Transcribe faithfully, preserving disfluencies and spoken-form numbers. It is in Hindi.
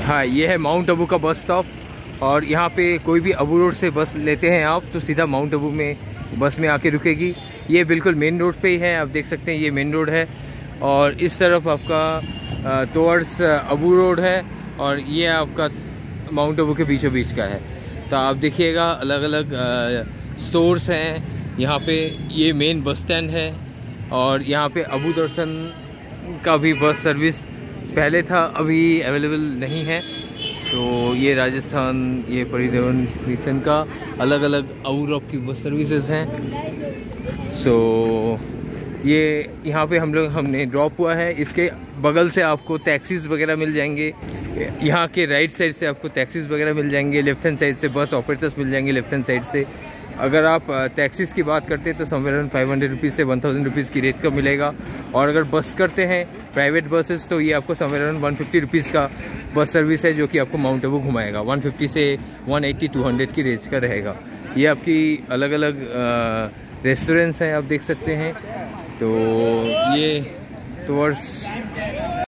हाँ, ये है माउंट आबू का बस स्टॉप और यहाँ पे कोई भी आबू रोड से बस लेते हैं आप तो सीधा माउंट आबू में बस में आके रुकेगी। ये बिल्कुल मेन रोड पे ही है, आप देख सकते हैं ये मेन रोड है और इस तरफ आपका टुवर्ड्स आबू रोड है और ये आपका माउंट आबू के बीचों बीच का है। तो आप देखिएगा अलग अलग स्टोर्स हैं यहाँ पे। ये मेन बस स्टैंड है और यहाँ पे अबू दर्शन का भी बस सर्विस पहले था, अभी अवेलेबल नहीं है। तो ये राजस्थान ये परिवहन मिशन का अलग अलग आउट ऑफ की बस सर्विसेज हैं। सो ये यहाँ पे हम लोग हमने ड्रॉप हुआ है। इसके बगल से आपको टैक्सीज वगैरह मिल जाएंगे। यहाँ के राइट साइड से आपको टैक्सीज वगैरह मिल जाएंगे, लेफ्ट हैंड साइड से बस ऑपरेटर्स मिल जाएंगे लेफ्ट हैंड साइड से। अगर आप टैक्सीज की बात करते हैं तो समवेयर फाइव हंड्रेड रुपीज़ से वन थाउजेंड रुपीज़ की रेट का मिलेगा और अगर बस करते हैं प्राइवेट बसेस तो ये आपको समवेयर वन फिफ्टी रुपीज़ का बस सर्विस है जो कि आपको माउंट आबू घुमाएगा। वन फिफ्टी से वन एट्टी टू हंड्रेड की रेंज का रहेगा। ये आपकी अलग अलग रेस्टोरेंट्स हैं, आप देख सकते हैं। तो ये टुवर्ड्स